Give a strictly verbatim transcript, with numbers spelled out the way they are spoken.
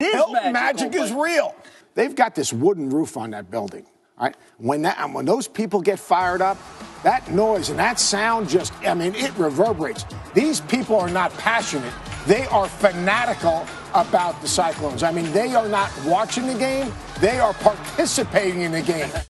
Hilton magic is real. They've got this wooden roof on that building. Right? When that, when those people get fired up, that noise and that sound just, I mean, it reverberates. These people are not passionate. They are fanatical about the Cyclones. I mean, they are not watching the game. They are participating in the game.